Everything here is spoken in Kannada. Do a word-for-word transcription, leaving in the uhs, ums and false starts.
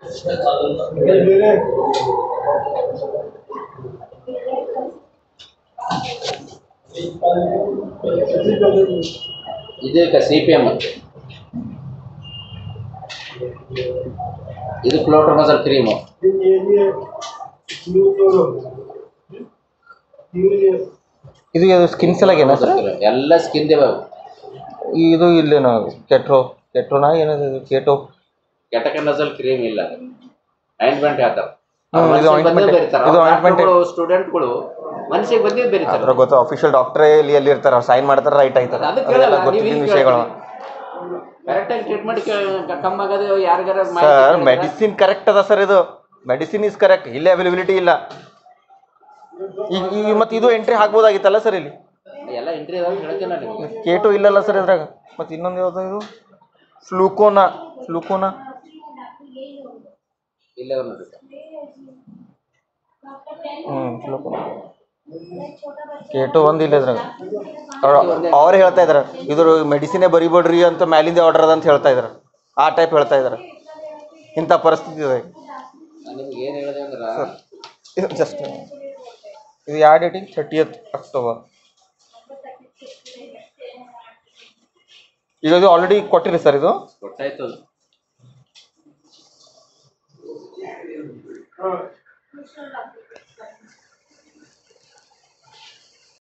ಇದು ಸಿ ಪಿ ಎಮ್ ಇದು ಕ್ಲೋಟ್ರಮಜಲ್ ಕ್ರೀಮು ಇದು ಸ್ಕಿನ್ ಸಲಾಗೇನಾ ಸರ್? ಎಲ್ಲ ಸ್ಕಿನ್ ದೇವ. ಇದು ಇಲ್ಲೇನೋ ಕೆಟ್ರೋ ಕೆಟ್ರೋನಾ ಏನದು ಕೇಟೋ ಕೆಟಕನಜಲ್ ಕ್ರೀಮ್ ಇಲ್ಲ, ಆಯಿಂಟ್ಮೆಂಟ್ ಹೇಳ್ತಾರೆ. ಇದು ಆಯಿಂಟ್ಮೆಂಟ್ ಸ್ಟೂಡೆಂಟ್ಗಳು ಮನಸ್ಸಿಗೆ ಬಂದಿದ್ದು ಬೇರೆ ಗೊತ್ತು. ಅಫಿಷಿಯಲ್ ಡಾಕ್ಟ್ರೇ ಇಲ್ಲಿ ಎಲ್ಲಿ ಇರ್ತಾರೆ, ಅವ್ರು ಸೈನ್ ಮಾಡ್ತಾರೆ, ರೈಟ್ ಆಯ್ತಾರೆ. ಗೊತ್ತಿದ್ದ ವಿಷಯಗಳು. ಕರೆಕ್ಟಾಗಿ ಟ್ರೀಟ್ಮೆಂಟ್ ಕಮ್ಮಿ ಆಗೋದು ಯಾರಿಗಾರ ಸರ್ ಮೆಡಿಸಿನ್ ಕರೆಕ್ಟ್ ಅದ ಸರ್, ಇದು ಮೆಡಿಸಿನ್ ಇಸ್ ಕರೆಕ್ಟ್, ಇಲ್ಲೇ ಅವೈಲಬಿಲಿಟಿ ಇಲ್ಲ. ಈಗ ಈಗ ಮತ್ತೆ ಇದು ಎಂಟ್ರಿ ಹಾಕ್ಬೋದಾಗಿತ್ತಲ್ಲ ಸರ್ ಇಲ್ಲಿ? ಎಲ್ಲ ಎಂಟ್ರಿ ಅದಾವ ಹೇಳ್ತೀನಿ ನಾನು. ಕೇಟೋ ಇಲ್ಲಲ್ಲ ಸರ್ ಇದ್ರಾಗ. ಮತ್ತೆ ಇನ್ನೊಂದು ಯಾವುದು ಇದು ಫ್ಲೂಕೋನಾ ಫ್ಲೂಕೋನಾ ಇಲ್ಲ ನೋಡಿ. ಹ್ಞೂ ಫ್ಲೂಕೋನಾ ಕೇಟೋ ಒಂದು ಇಲ್ಲ ಇದ್ರಾಗ. ಅವ್ರು ಹೇಳ್ತಾ ಇದಾರೆ ಇದ್ರ ಮೆಡಿಸಿನೇ ಬರಿಬೇಡ್ರಿ ಅಂತ ಮ್ಯಾಲಿಂದ ಆರ್ಡರ್ ಅದ ಅಂತ ಹೇಳ್ತಾ ಇದಾರೆ. ಆ ಟೈಪ್ ಹೇಳ್ತಾ ಇದಾರೆ. ಇಂಥ ಪರಿಸ್ಥಿತಿ ಇದೆ. ನಿಮ್ಗೆ ಏನು ಹೇಳಿದೆ ಅಂದ್ರೆ ಇದು ಜಸ್ಟ್ ಇದು ಯಾವ ಡೇಟಿಗೆ? Thirtieth October. ಈಗ ಇದು ಆಲ್ರೆಡಿ ಕೊಟ್ಟಿರಿ ಸರ್? ಇದು ಗೊತ್ತಾಯ್ತು.